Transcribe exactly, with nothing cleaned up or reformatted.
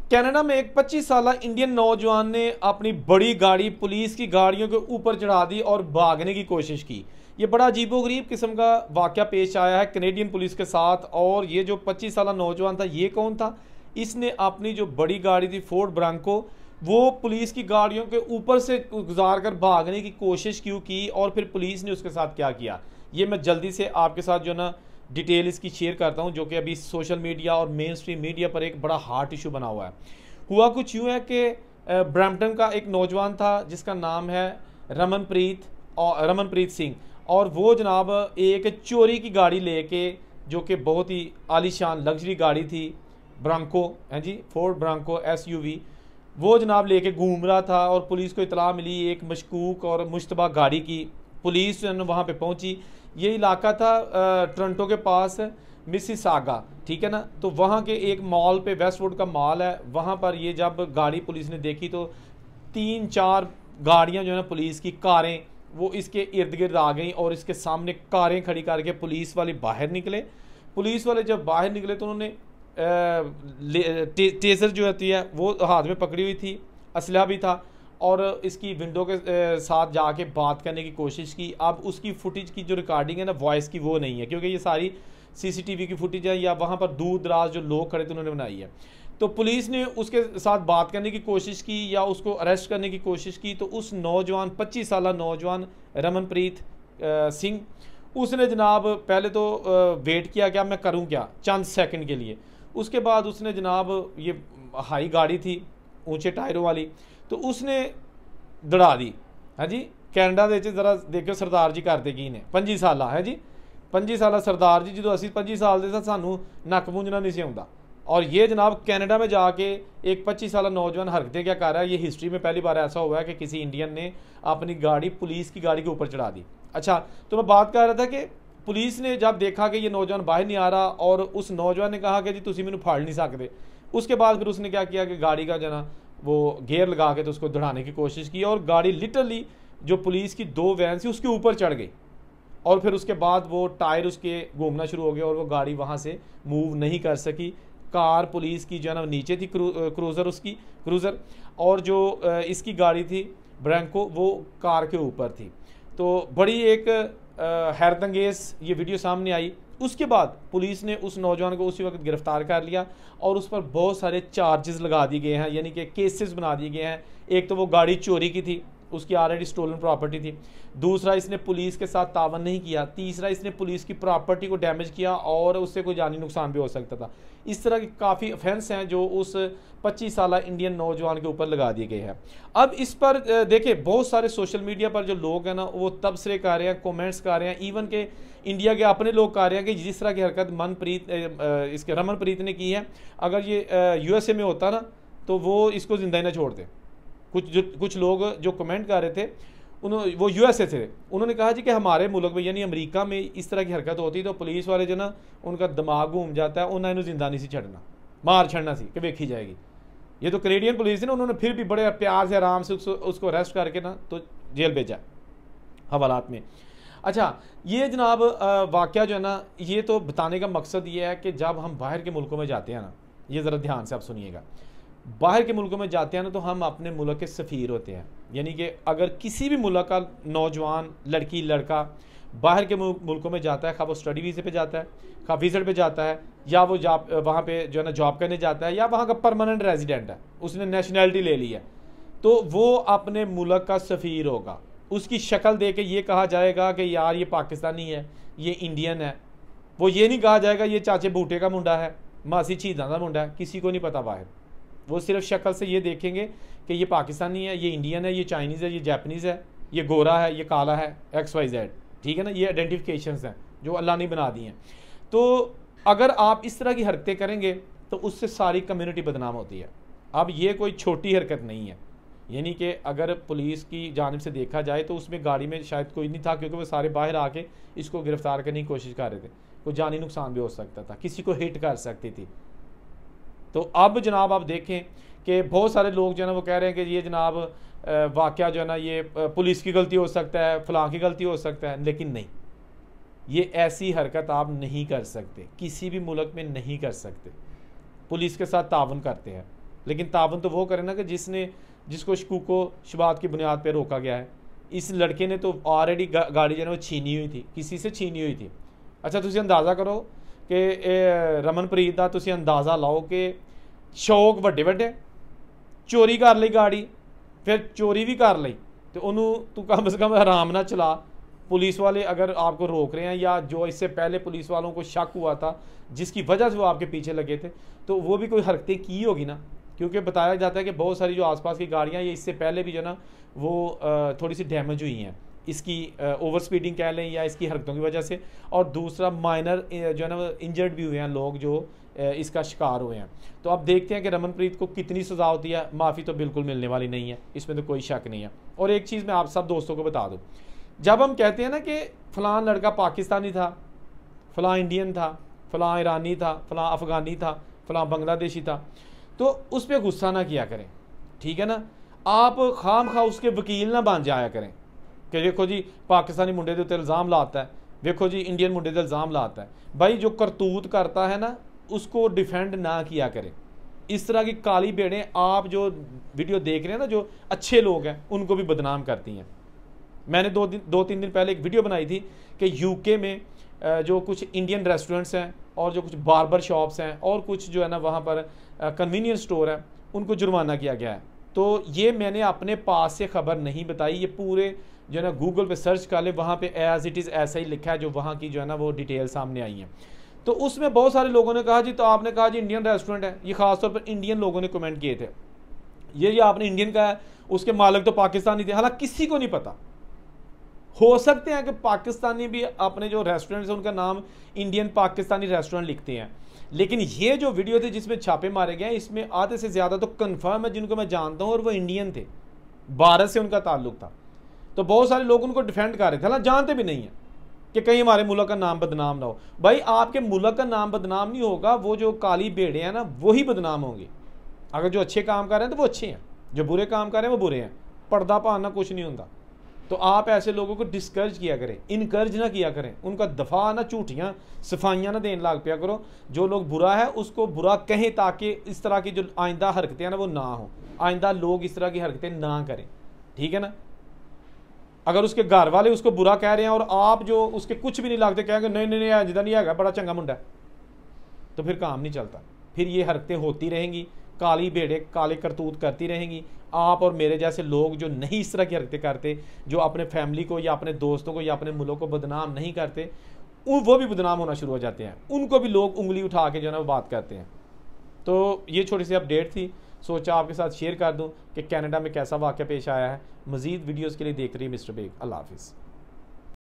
Canada में एक पच्चीस साल इंडियन नौजवान ने अपनी बड़ी गाड़ी पुलिस की गाड़ियों के ऊपर चढ़ा दी और भागने की कोशिश की। ये बड़ा अजीबोगरीब किस्म का वाक़या पेश आया है कनेडियन पुलिस के साथ। और ये जो पच्चीस साल नौजवान था, ये कौन था? इसने अपनी जो बड़ी गाड़ी थी फोर्ड ब्रांको, वो पुलिस की गाड़ियों के ऊपर से गुजार कर भागने की कोशिश क्यों की और फिर पुलिस ने उसके साथ क्या किया, ये मैं जल्दी से आपके साथ जो ना डिटेल इसकी शेयर करता हूं, जो कि अभी सोशल मीडिया और मेन स्ट्रीम मीडिया पर एक बड़ा हार्ट इशू बना हुआ है। हुआ कुछ यूँ है कि ब्रैम्पटन का एक नौजवान था जिसका नाम है रमनप्रीत और रमनप्रीत सिंह, और वो जनाब एक चोरी की गाड़ी लेके, जो कि बहुत ही आलीशान लग्जरी गाड़ी थी, ब्रांको है जी, फोर्ड ब्रांको एसयूवी, वो जनाब लेके घूम रहा था। और पुलिस को इतला मिली एक मशकूक और मुश्तबा गाड़ी की। पुलिस वहाँ पे पहुंची। ये इलाका था टोरंटो के पास मिसिसागा, ठीक है ना। तो वहाँ के एक मॉल पे, वेस्टवुड का मॉल है, वहाँ पर ये जब गाड़ी पुलिस ने देखी तो तीन चार गाड़ियाँ जो है ना पुलिस की कारें, वो इसके इर्द गिर्द आ गई और इसके सामने कारें खड़ी करके पुलिस वाले बाहर निकले। पुलिस वाले जब बाहर निकले तो उन्होंने टे, टेजर जो होती है वो हाथ में पकड़ी हुई थी, असलहा भी था, और इसकी विंडो के साथ जाके बात करने की कोशिश की। अब उसकी फुटेज की जो रिकॉर्डिंग है ना वॉइस की, वो नहीं है, क्योंकि ये सारी सीसीटीवी की फुटेज है या वहाँ पर दूर दराज जो लोग खड़े थे उन्होंने बनाई है। तो पुलिस ने उसके साथ बात करने की कोशिश की या उसको अरेस्ट करने की कोशिश की। तो उस नौजवान पच्चीस साल नौजवान रमनप्रीत सिंह, उसने जनाब पहले तो वेट किया क्या मैं करूँ क्या, चंद सेकंड के लिए। उसके बाद उसने जनाब, ये हाई गाड़ी थी ऊंचे टायरों वाली, तो उसने दड़ा दी है जी। कैनेडा दे जरा देखो सरदार जी करते की ने, पंजी साल है जी, पंजी साल सरदार जी, जो असी पंजी साल दे सानू नक मूंजना नहीं सी आउंदा। और ये जनाब कनाडा में जाके एक पच्चीस साल नौजवान हरकतें क्या कर रहा है। ये हिस्ट्री में पहली बार ऐसा हुआ है कि किसी इंडियन ने अपनी गाड़ी पुलिस की गाड़ी के ऊपर चढ़ा दी। अच्छा, तो मैं बात कर रहा था कि पुलिस ने जब देखा कि ये नौजवान बाहर नहीं आ रहा और उस नौजवान ने कहा कि जी तुम मैनू फाड़ नहीं सकते, उसके बाद फिर उसने क्या किया कि गाड़ी का जना वो गेयर लगा के तो उसको दौड़ाने की कोशिश की और गाड़ी लिटरली जो पुलिस की दो वैन थी उसके ऊपर चढ़ गई। और फिर उसके बाद वो टायर उसके घूमना शुरू हो गया और वो गाड़ी वहाँ से मूव नहीं कर सकी। कार पुलिस की जो है ना नीचे थी, क्रू, क्रूज़र उसकी क्रूज़र, और जो इसकी गाड़ी थी ब्रैंको वो कार के ऊपर थी। तो बड़ी एक हैरतंगेज़ ये वीडियो सामने आई। उसके बाद पुलिस ने उस नौजवान को उसी वक्त गिरफ्तार कर लिया और उस पर बहुत सारे चार्जेस लगा दिए गए हैं, यानी कि केसेस बना दिए गए हैं। एक तो वो गाड़ी चोरी की थी, उसकी ऑलरेडी स्टोलन प्रॉपर्टी थी। दूसरा, इसने पुलिस के साथ तावन नहीं किया। तीसरा, इसने पुलिस की प्रॉपर्टी को डैमेज किया और उससे कोई जानी नुकसान भी हो सकता था। इस तरह की काफ़ी ऑफेंस हैं जो उस पच्चीस साल इंडियन नौजवान के ऊपर लगा दिए गए हैं। अब इस पर देखिए बहुत सारे सोशल मीडिया पर जो लोग हैं ना वो तबसरे कर रहे हैं, कमेंट्स कर रहे हैं, इवन के इंडिया के अपने लोग कर रहे हैं कि जिस तरह की हरकत मनप्रीत इसके रमनप्रीत ने की है, अगर ये यूएसए में होता ना तो वो इसको जिंदा ही ना छोड़ते। कुछ जो कुछ लोग जो कमेंट कर रहे थे उन्होंने, वो यूएसए थे, उन्होंने कहा जी कि हमारे मुल्क में यानी अमेरिका में इस तरह की हरकत होती तो पुलिस वाले जो ना उनका दिमाग घूम जाता है, उन्होंने जिंदा नहीं सी छड़ना, मार छड़ना सी कि देखी जाएगी। ये तो कनेडियन पुलिस है ना, उन्होंने फिर भी बड़े प्यार से आराम से उसको, उसको अरेस्ट करके ना तो जेल भेजा हवालात में। अच्छा, ये जनाब वाक़या जो है ना, ये तो बताने का मकसद ये है कि जब हम बाहर के मुल्कों में जाते हैं ना, ये ज़रा ध्यान से आप सुनिएगा, बाहर के मुल्कों में जाते हैं ना तो हम अपने मुल्क के सफ़ीर होते हैं। यानी कि अगर किसी भी मुल्क का नौजवान, लड़की, लड़का बाहर के मुल्कों में जाता है, खा वो स्टडी वीज़े पे जाता है, खा विज़िट पे जाता है, या वो जॉब वहाँ पे जो है ना जॉब करने जाता है, या वहाँ का परमानेंट रेजिडेंट है, उसने नेशनैलिटी ले ली है, तो वो अपने मुल्क का सफ़ीर होगा। उसकी शक्ल दे के ये कहा जाएगा कि यार ये पाकिस्तानी है, ये इंडियन है। वो ये नहीं कहा जाएगा ये चाचे बूटे का मुंडा है, मासी चीदा का मुंडा है। किसी को नहीं पता बाहर, वो सिर्फ शक्ल से ये देखेंगे कि ये पाकिस्तानी है, ये इंडियन है, ये चाइनीज़ है, ये जापानीज़ है, ये गोरा है, ये काला है, एक्स वाई जेड, ठीक है ना। ये आइडेंटिफिकेशंस हैं जो अल्लाह ने बना दी हैं। तो अगर आप इस तरह की हरकतें करेंगे तो उससे सारी कम्युनिटी बदनाम होती है। अब ये कोई छोटी हरकत नहीं है, यानी कि अगर पुलिस की जानिब से देखा जाए तो उसमें गाड़ी में शायद कोई नहीं था, क्योंकि वो सारे बाहर आके इसको गिरफ्तार करने की कोशिश कर रहे थे। कोई जानी नुकसान भी हो सकता था, किसी को हिट कर सकती थी। तो अब जनाब आप देखें कि बहुत सारे लोग जो है ना वो कह रहे हैं कि ये जनाब वाक़या जो है ना ये पुलिस की गलती हो सकता है, फ़लाँ की गलती हो सकता है, लेकिन नहीं, ये ऐसी हरकत आप नहीं कर सकते, किसी भी मुल्क में नहीं कर सकते। पुलिस के साथ तावन करते हैं, लेकिन तावन तो वो करे ना कि जिसने जिसको शकूको शुबात की बुनियाद पर रोका गया है। इस लड़के ने तो ऑलरेडी गा, गाड़ी जो है वो छीनी हुई थी, किसी से छीनी हुई थी। अच्छा तुसी अंदाज़ा करो कि रमनप्रीत का तुसी अंदाज़ा लाओ कि शौक वड्डे वड्डे, चोरी कर ली गाड़ी, फिर चोरी भी कर ली, तो उन्होंने तू कम से कम आराम ना चला। पुलिस वाले अगर आपको रोक रहे हैं या जो इससे पहले पुलिस वालों को शक हुआ था जिसकी वजह से वो आपके पीछे लगे थे, तो वो भी कोई हरकतें की होगी ना, क्योंकि बताया जाता है कि बहुत सारी जो आसपास की गाड़ियाँ ये इससे पहले भी जो ना वो थोड़ी सी डैमेज हुई हैं, इसकी ओवर स्पीडिंग कह लें या इसकी हरकतों की वजह से, और दूसरा माइनर जो है ना इंजर्ड भी हुए हैं लोग जो इसका शिकार हुए हैं। तो अब देखते हैं कि रमनप्रीत को कितनी सज़ा होती है। माफ़ी तो बिल्कुल मिलने वाली नहीं है, इसमें तो कोई शक नहीं है। और एक चीज़ मैं आप सब दोस्तों को बता दूँ, जब हम कहते हैं ना कि फ़लाँ लड़का पाकिस्तानी था, फ़लाँ इंडियन था, फ़लाँ ईरानी था, फ़लाँ अफ़गानी था, फ़लाँ बांग्लादेशी था, तो उस पर गुस्सा ना किया करें, ठीक है ना। आप खाम खा उसके वकील ना बन जाया करें कि देखो जी पाकिस्तानी मुंडे के उत्ते इल्ज़ाम लाता है, देखो जी इंडियन मुंडे के इल्ज़ाम लाता है। भाई जो करतूत करता है ना उसको डिफेंड ना किया करें। इस तरह की काली भेड़ें आप जो वीडियो देख रहे हैं ना, जो अच्छे लोग हैं उनको भी बदनाम करती हैं। मैंने दो दिन दो तीन दिन पहले एक वीडियो बनाई थी कि यूके में जो कुछ इंडियन रेस्टोरेंट्स हैं और जो कुछ बार्बर शॉप्स हैं और कुछ जो है ना वहाँ पर कन्वीनियंस स्टोर है, उनको जुर्माना किया गया है। तो ये मैंने अपने पास से खबर नहीं बताई, ये पूरे जो है ना गूगल पे सर्च कर ले, वहाँ पे एज इट इज़ ऐसा ही लिखा है जो वहाँ की जो है ना वो डिटेल सामने आई हैं। तो उसमें बहुत सारे लोगों ने कहा जी, तो आपने कहा जी इंडियन रेस्टोरेंट है, ये खासतौर पर इंडियन लोगों ने कमेंट किए थे, ये ये आपने इंडियन का है, उसके मालिक तो पाकिस्तानी थे। हालांकि किसी को नहीं पता, हो सकते हैं कि पाकिस्तानी भी अपने जो रेस्टोरेंट्स हैं उनका नाम इंडियन पाकिस्तानी रेस्टोरेंट लिखते हैं, लेकिन ये जो वीडियो थी जिसमें छापे मारे गए इसमें आधे से ज़्यादा तो कन्फर्म है जिनको मैं जानता हूँ और वो इंडियन थे, भारत से उनका ताल्लुक था। तो बहुत सारे लोग उनको डिफेंड कर रहे थे, हालांकि जानते भी नहीं है कि कहीं हमारे मुल्क का नाम बदनाम ना हो। भाई आपके मुल्क का नाम बदनाम नहीं होगा, वो जो काली भेड़े हैं ना वही बदनाम होंगे। अगर जो अच्छे काम कर रहे हैं तो वो अच्छे हैं, जो बुरे काम कर रहे हैं वो बुरे हैं। पर्दा पाना कुछ नहीं होता। तो आप ऐसे लोगों को डिस्करेज किया करें, इनकरेज ना किया करें, उनका दफ़ा ना झूठियाँ सफाइयाँ ना देने लाग पिया करो। जो लोग बुरा है उसको बुरा कहें ताकि इस तरह की जो आइंदा हरकतें हैं ना वो ना हो, आइंदा लोग इस तरह की हरकतें ना करें, ठीक है ना। अगर उसके घर वाले उसको बुरा कह रहे हैं और आप जो उसके कुछ भी नहीं लागते कहेंगे नहीं नहीं नहीं जिदा नहीं है, बड़ा चंगा मुंडा, तो फिर काम नहीं चलता, फिर ये हरकतें होती रहेंगी, काली भेड़े काले करतूत करती रहेंगी। आप और मेरे जैसे लोग जो नहीं इस तरह की हरकतें करते, जो अपने फैमिली को या अपने दोस्तों को या अपने मुल्क को बदनाम नहीं करते, वो भी बदनाम होना शुरू हो जाते हैं, उनको भी लोग उंगली उठा के जो है ना वो बात करते हैं। तो ये छोटी सी अपडेट थी, सोचा आपके साथ शेयर कर दूं कि कनाडा में कैसा वाक़या पेश आया है। मज़ीद वीडियोज़ के लिए देख रही है मिस्टर बेग। अल्लाह हाफिज़।